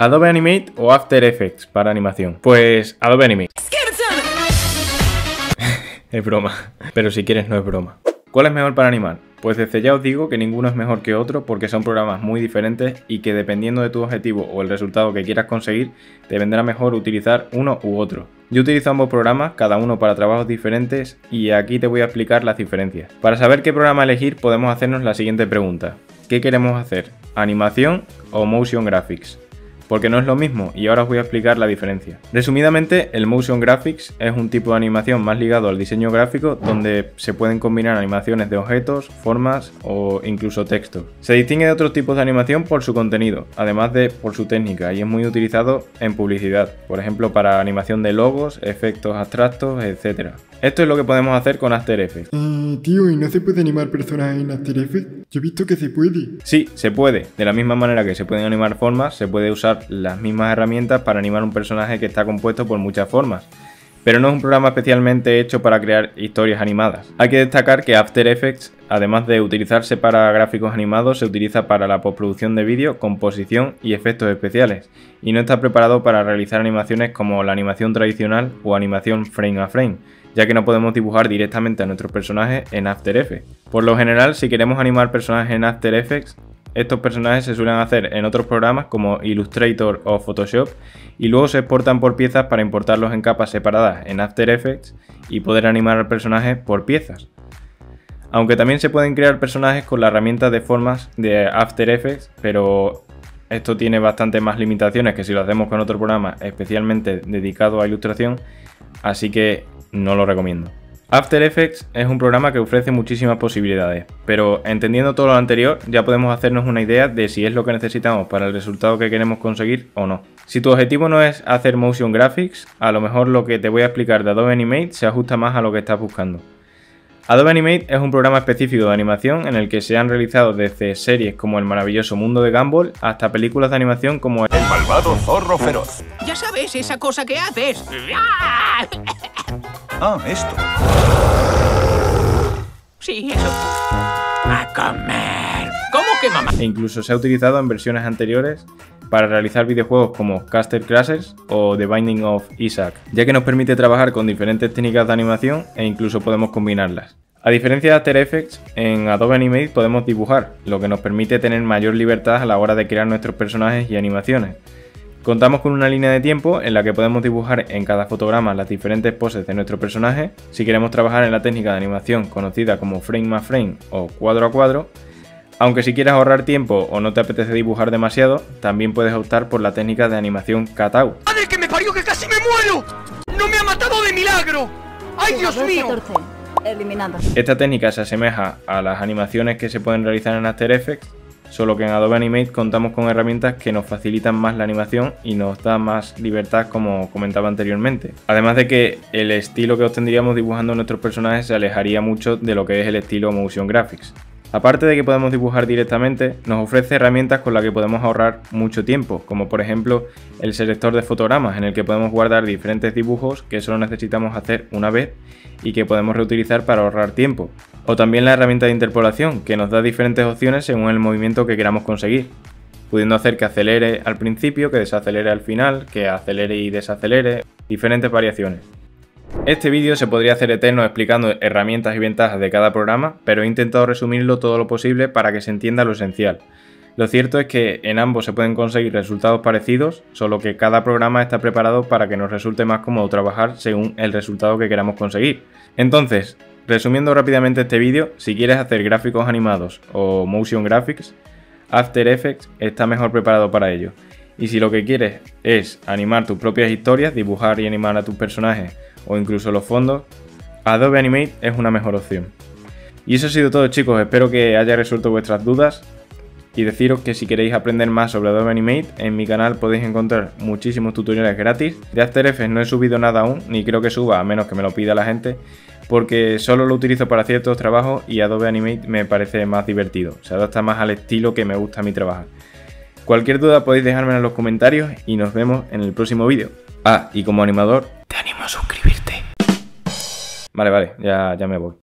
¿Adobe Animate o After Effects para animación? Pues Adobe Animate. Es broma, pero si quieres no es broma. ¿Cuál es mejor para animar? Pues desde ya os digo que ninguno es mejor que otro porque son programas muy diferentes y que dependiendo de tu objetivo o el resultado que quieras conseguir, te vendrá mejor utilizar uno u otro. Yo utilizo ambos programas, cada uno para trabajos diferentes, y aquí te voy a explicar las diferencias. Para saber qué programa elegir podemos hacernos la siguiente pregunta. ¿Qué queremos hacer? ¿Animación o Motion Graphics? Porque no es lo mismo y ahora os voy a explicar la diferencia. Resumidamente, el Motion Graphics es un tipo de animación más ligado al diseño gráfico donde se pueden combinar animaciones de objetos, formas o incluso textos. Se distingue de otros tipos de animación por su contenido, además de por su técnica, y es muy utilizado en publicidad, por ejemplo para animación de logos, efectos abstractos, etc. Esto es lo que podemos hacer con After Effects. Tío, ¿y no se puede animar personas en After Effects? Yo he visto que se puede. Sí, se puede. De la misma manera que se pueden animar formas, se puede usar las mismas herramientas para animar un personaje que está compuesto por muchas formas. Pero no es un programa especialmente hecho para crear historias animadas. Hay que destacar que After Effects, además de utilizarse para gráficos animados, se utiliza para la postproducción de vídeo, composición y efectos especiales, y no está preparado para realizar animaciones como la animación tradicional o animación frame a frame, ya que no podemos dibujar directamente a nuestros personajes en After Effects. Por lo general, si queremos animar personajes en After Effects, estos personajes se suelen hacer en otros programas como Illustrator o Photoshop y luego se exportan por piezas para importarlos en capas separadas en After Effects y poder animar al personaje por piezas. Aunque también se pueden crear personajes con la herramienta de formas de After Effects, pero esto tiene bastante más limitaciones que si lo hacemos con otro programa especialmente dedicado a ilustración, así que no lo recomiendo. After Effects es un programa que ofrece muchísimas posibilidades, pero entendiendo todo lo anterior ya podemos hacernos una idea de si es lo que necesitamos para el resultado que queremos conseguir o no. Si tu objetivo no es hacer motion graphics, a lo mejor lo que te voy a explicar de Adobe Animate se ajusta más a lo que estás buscando. Adobe Animate es un programa específico de animación en el que se han realizado desde series como El maravilloso mundo de Gumball hasta películas de animación como El malvado zorro feroz. Ya sabes, esa cosa que haces. Ah, esto. Sí, eso. A comer. ¿Cómo que mamá? E incluso se ha utilizado en versiones anteriores para realizar videojuegos como Castle Crashers o The Binding of Isaac, ya que nos permite trabajar con diferentes técnicas de animación e incluso podemos combinarlas. A diferencia de After Effects, en Adobe Animate podemos dibujar, lo que nos permite tener mayor libertad a la hora de crear nuestros personajes y animaciones. Contamos con una línea de tiempo en la que podemos dibujar en cada fotograma las diferentes poses de nuestro personaje. Si queremos trabajar en la técnica de animación conocida como frame a frame o cuadro a cuadro, aunque si quieres ahorrar tiempo o no te apetece dibujar demasiado, también puedes optar por la técnica de animación cutout. ¡Madre que me parió, que casi me muero! ¡No me ha matado de milagro! ¡Ay, Dios mío! 14. Eliminado. Esta técnica se asemeja a las animaciones que se pueden realizar en After Effects, solo que en Adobe Animate contamos con herramientas que nos facilitan más la animación y nos da más libertad, como comentaba anteriormente. Además de que el estilo que obtendríamos dibujando nuestros personajes se alejaría mucho de lo que es el estilo Motion Graphics. Aparte de que podemos dibujar directamente, nos ofrece herramientas con las que podemos ahorrar mucho tiempo, como por ejemplo el selector de fotogramas, en el que podemos guardar diferentes dibujos que solo necesitamos hacer una vez y que podemos reutilizar para ahorrar tiempo. O también la herramienta de interpolación, que nos da diferentes opciones según el movimiento que queramos conseguir, pudiendo hacer que acelere al principio, que desacelere al final, que acelere y desacelere, diferentes variaciones. Este vídeo se podría hacer eterno explicando herramientas y ventajas de cada programa, pero he intentado resumirlo todo lo posible para que se entienda lo esencial. Lo cierto es que en ambos se pueden conseguir resultados parecidos, solo que cada programa está preparado para que nos resulte más cómodo trabajar según el resultado que queramos conseguir. Entonces, resumiendo rápidamente este vídeo, si quieres hacer gráficos animados o motion graphics, After Effects está mejor preparado para ello. Y si lo que quieres es animar tus propias historias, dibujar y animar a tus personajes o incluso los fondos, Adobe Animate es una mejor opción. Y eso ha sido todo, chicos, espero que haya resuelto vuestras dudas y deciros que si queréis aprender más sobre Adobe Animate, en mi canal podéis encontrar muchísimos tutoriales gratis. De After Effects no he subido nada aún, ni creo que suba a menos que me lo pida la gente, porque solo lo utilizo para ciertos trabajos y Adobe Animate me parece más divertido, se adapta más al estilo que me gusta a mí trabajar. Cualquier duda podéis dejármela en los comentarios y nos vemos en el próximo vídeo. Ah, y como animador, te animo a suscribirte. Vale, ya me voy.